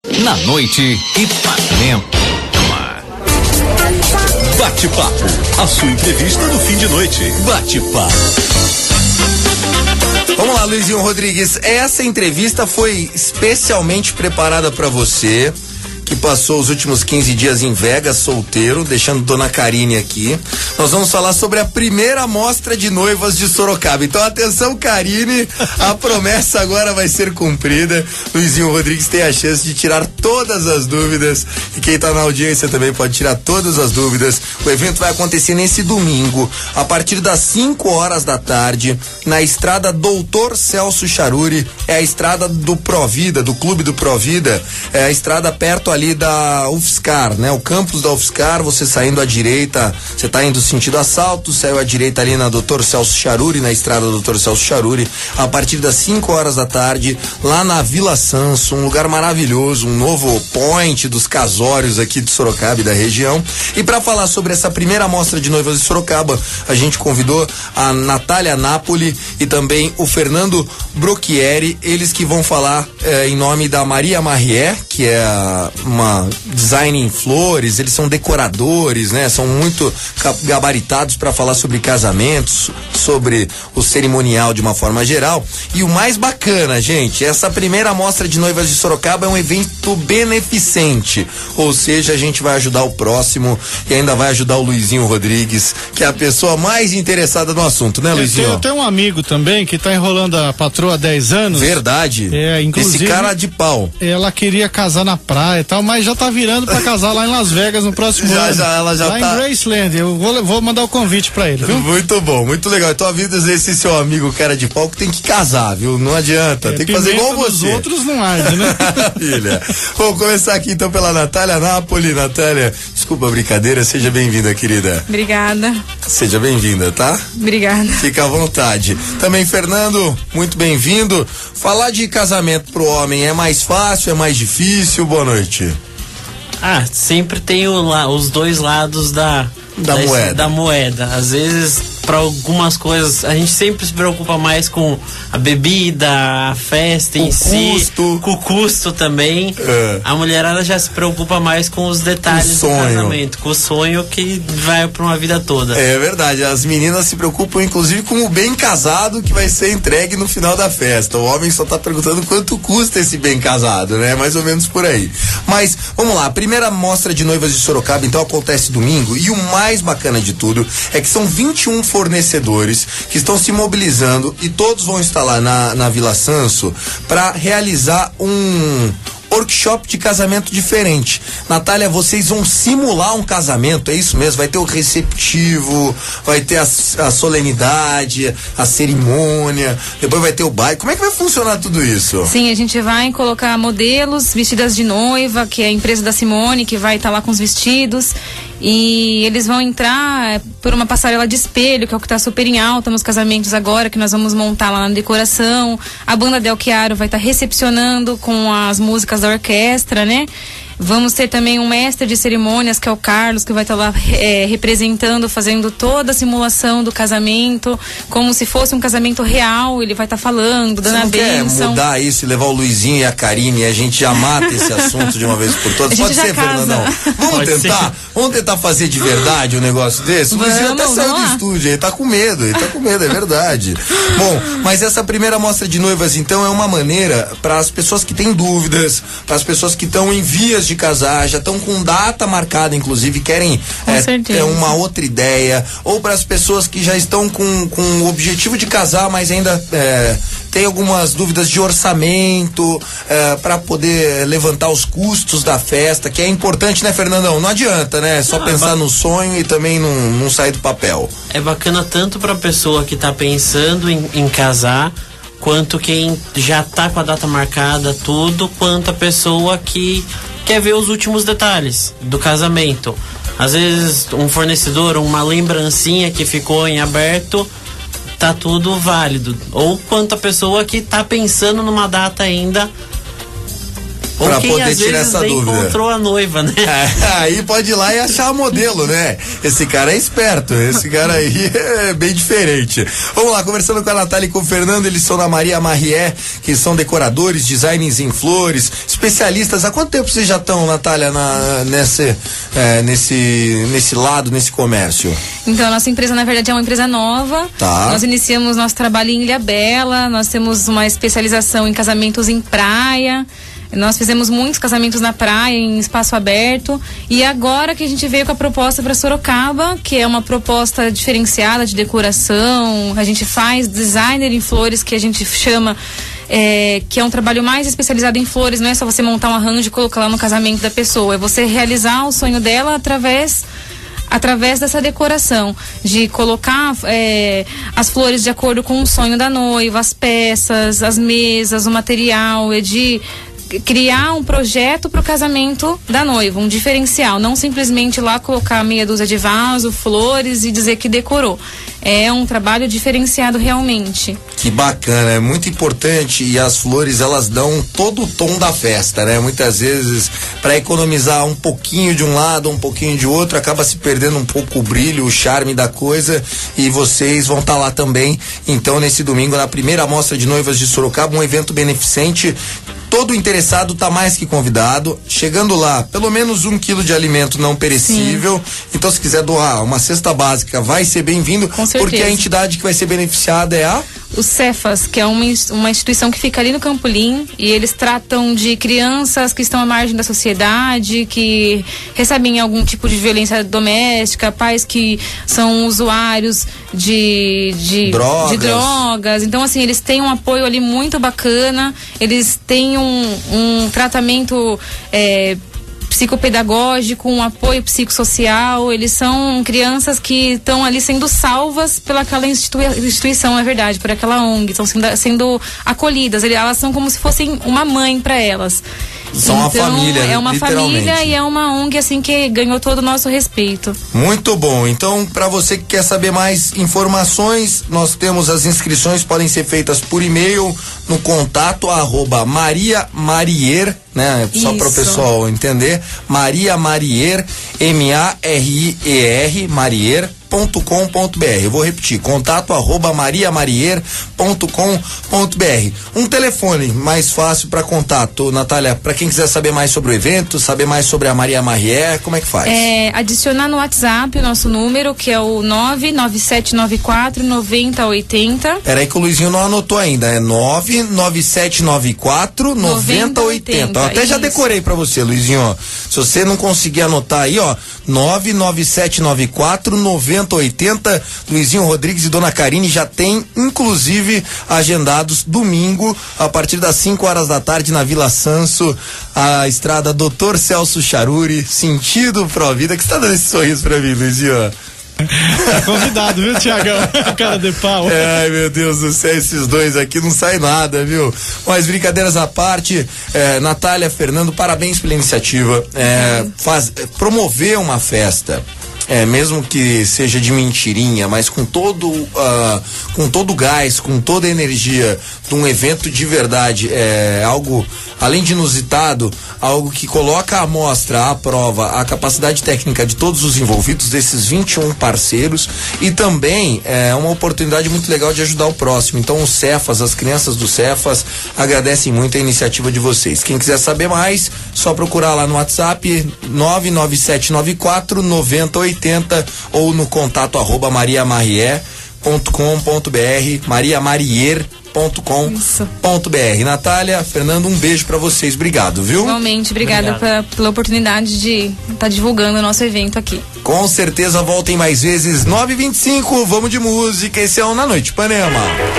Na noite, Ipanema. Bate-papo, a sua entrevista no fim de noite. Bate-papo. Vamos lá, Luizinho Rodrigues. Essa entrevista foi especialmente preparada para você, que passou os últimos 15 dias em Vegas, solteiro, deixando Dona Karine aqui. Nós vamos falar sobre a primeira mostra de noivas de Sorocaba. Então, atenção, Karine, a promessa agora vai ser cumprida. Luizinho Rodrigues tem a chance de tirar todas as dúvidas, e quem tá na audiência também pode tirar todas as dúvidas. O evento vai acontecer nesse domingo, a partir das 5 horas da tarde, na estrada Doutor Celso Charuri. É a estrada do Provida, do Clube do Provida. É a estrada perto ali da UFSCar, né? O campus da UFSCar, você saindo à direita, você tá indo sentido Assalto, saiu à direita ali na Doutor Celso Charuri, na estrada Doutor Celso Charuri, a partir das 5 horas da tarde, lá na Vila Sanso, um lugar maravilhoso, um novo point dos casórios aqui de Sorocaba e da região. E para falar sobre essa primeira mostra de noivas de Sorocaba, a gente convidou a Natália Napoli e também o Fernando Brocchieri, eles que vão falar em nome da Maria Marrié, que é uma design em flores. Eles são decoradores, né? São muito gabaritados para falar sobre casamentos, sobre o cerimonial de uma forma geral. E o mais bacana, gente, essa primeira mostra de noivas de Sorocaba é um evento beneficente, ou seja, a gente vai ajudar o próximo e ainda vai ajudar o Luizinho Rodrigues, que é a pessoa mais interessada no assunto, né, Luizinho? Eu tenho um amigo também que tá enrolando a patroa há 10 anos. Verdade. Inclusive, esse cara de pau. Ela queria casar na praia e tal, mas já tá virando pra casar lá em Las Vegas no próximo ano. Ela já lá tá... em Graceland. Eu vou mandar o convite pra ele, viu? Muito bom, muito legal. Então avisa esse seu amigo cara de pau que tem que casar, viu? Não adianta, tem que fazer igual você. Os outros não arde, né? Maravilha. Vamos começar aqui então pela Natália Napoli. Natália, desculpa a brincadeira, seja bem-vinda, querida. Obrigada. Seja bem-vinda, tá? Obrigada. Fica à vontade. Também, Fernando, muito bem-vindo. Falar de casamento pro homem é mais fácil, é mais difícil? Boa noite. Sempre tem os dois lados da moeda. Às vezes, para algumas coisas, a gente sempre se preocupa mais com a bebida, a festa em si, com o custo também. A mulherada já se preocupa mais com os detalhes do casamento, com o sonho que vai para uma vida toda. É verdade, as meninas se preocupam inclusive com o bem casado que vai ser entregue no final da festa. O homem só tá perguntando quanto custa esse bem casado, né? Mais ou menos por aí. Mas, vamos lá, a primeira mostra de noivas de Sorocaba então acontece domingo, e o mais bacana de tudo é que são 21 fornecedores que estão se mobilizando e todos vão estar lá na Vila Sanso para realizar um workshop de casamento diferente. Natália, vocês vão simular um casamento, é isso mesmo? Vai ter o receptivo, vai ter a solenidade, a cerimônia, depois vai ter o baile. Como é que vai funcionar tudo isso? Sim, a gente vai colocar modelos vestidas de noiva, que é a empresa da Simone, que vai estar lá com os vestidos. E eles vão entrar por uma passarela de espelho, que é o que está super em alta nos casamentos agora, que nós vamos montar lá na decoração. A banda Del Chiaro vai estar recepcionando com as músicas da orquestra, né? Vamos ter também um mestre de cerimônias, que é o Carlos, que vai estar lá representando, fazendo toda a simulação do casamento, como se fosse um casamento real. Ele vai estar falando, dando a bênção. Você não quer mudar isso e levar o Luizinho e a Karine e a gente já mata esse assunto de uma vez por todas? Pode ser, Fernandão? Vamos tentar fazer de verdade um negócio desse? O Luizinho até saiu do estúdio, ele tá com medo, é verdade. Bom, mas essa primeira mostra de noivas então é uma maneira para as pessoas que têm dúvidas, para as pessoas que estão em vias de casar, já estão com data marcada, inclusive querem uma outra ideia, ou para as pessoas que já estão com o objetivo de casar, mas ainda tem algumas dúvidas de orçamento, para poder levantar os custos da festa, que é importante, né, Fernandão? Não adianta, né? Só pensar no sonho e também não sair do papel. É bacana tanto para a pessoa que está pensando em casar, quanto quem já tá com a data marcada, tudo, quanto a pessoa que quer ver os últimos detalhes do casamento. Às vezes um fornecedor, uma lembrancinha que ficou em aberto, tá tudo válido. Ou quanto a pessoa que tá pensando numa data ainda Pra poder tirar essa dúvida. Encontrou a noiva, né? Aí pode ir lá e achar a modelo, né? Esse cara é esperto, esse cara aí é bem diferente. Vamos lá, conversando com a Natália e com o Fernando, eles são da Maria Marier, que são decoradores, designers em flores, especialistas. Há quanto tempo vocês já estão, Natália, nesse lado, nesse comércio? Então, a nossa empresa, na verdade, é uma empresa nova. Tá. Nós iniciamos nosso trabalho em Ilhabela, nós temos uma especialização em casamentos em praia. Nós fizemos muitos casamentos na praia, em espaço aberto, e agora que a gente veio com a proposta para Sorocaba, que é uma proposta diferenciada de decoração. A gente faz designer em flores, que a gente chama, que é um trabalho mais especializado em flores. Não é só você montar um arranjo e colocar lá no casamento da pessoa, é você realizar o sonho dela através dessa decoração, de colocar as flores de acordo com o sonho da noiva, as peças, as mesas, o material, de criar um projeto para o casamento da noiva, um diferencial, não simplesmente lá colocar meia dúzia de vaso, flores e dizer que decorou. É um trabalho diferenciado realmente. Que bacana, é muito importante, e as flores, elas dão todo o tom da festa, né? Muitas vezes, para economizar um pouquinho de um lado, um pouquinho de outro, acaba se perdendo um pouco o brilho, o charme da coisa, e vocês vão estar lá também, então, nesse domingo, na primeira Mostra de Noivas de Sorocaba, um evento beneficente. Todo interessado está mais que convidado. Chegando lá, pelo menos 1 quilo de alimento não perecível. Sim. Então, se quiser doar uma cesta básica, vai ser bem-vindo. Com certeza. Porque a entidade que vai ser beneficiada é a... O Cefas, que é uma instituição que fica ali no Campolim, e eles tratam de crianças que estão à margem da sociedade, que recebem algum tipo de violência doméstica, pais que são usuários de drogas. Então, assim, eles têm um apoio ali muito bacana, eles têm um tratamento psicopedagógico, um apoio psicossocial. Eles são crianças que estão ali sendo salvas pelaquela instituição, é verdade, por aquela ONG, estão sendo acolhidas. Elas são como se fossem uma mãe para elas. São uma família, é uma família e é uma ONG assim que ganhou todo o nosso respeito. Muito bom. Então, para você que quer saber mais informações, nós temos as inscrições, podem ser feitas por e-mail no contato @Maria Marier, né? Só para o pessoal entender, Maria Marier, MARIER, Marier.com.br. Eu vou repetir, contato @mariamarier.com.br. Um telefone mais fácil para contato, Natália, para quem quiser saber mais sobre o evento, saber mais sobre a Maria Marier, como é que faz? Adicionar no WhatsApp o nosso número, que é o 99794-9080. Peraí que o Luizinho não anotou ainda, é 99794-9080. Até já decorei para você, Luizinho. Se você não conseguir anotar aí, 99794-9080. Luizinho Rodrigues e Dona Karine já tem, inclusive, agendados domingo, a partir das 5 horas da tarde, na Vila Sanso, a estrada Dr. Celso Charuri, sentido Pro Vida. Que você tá dando esse sorriso pra mim, Luizinho? Tá convidado, viu, Tiagão? Cara de pau. Ai, meu Deus do céu, esses dois aqui não sai nada, viu? Mas brincadeiras à parte, Natália, Fernando, parabéns pela iniciativa. Promover uma festa, mesmo que seja de mentirinha, mas com todo o gás, com toda a energia de um evento de verdade, algo além de inusitado, algo que coloca à mostra, à prova, a capacidade técnica de todos os envolvidos, desses 21 parceiros, e também é uma oportunidade muito legal de ajudar o próximo. Então, os Cefas, as crianças do Cefas, agradecem muito a iniciativa de vocês. Quem quiser saber mais, só procurar lá no WhatsApp 99794-9080 ou no contato @mariamarier.com.br, mariamarier.com.br. Natália, Fernando, um beijo pra vocês, obrigado, viu? Igualmente, obrigada pela oportunidade de estar divulgando o nosso evento aqui. Com certeza, voltem mais vezes. 9h25, vamos de música, esse é o Na Noite Ipanema.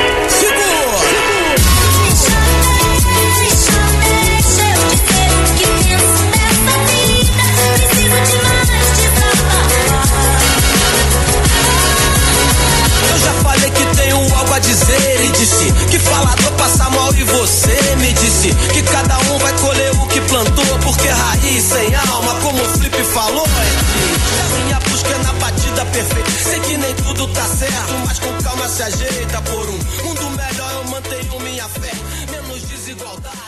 Dizer e disse que falador passa mal e você me disse que cada um vai colher o que plantou, porque raiz sem alma, como o Flip falou, a minha busca é na batida perfeita. Sei que nem tudo tá certo, mas com calma se ajeita. Por um mundo melhor eu mantenho minha fé, menos desigualdade.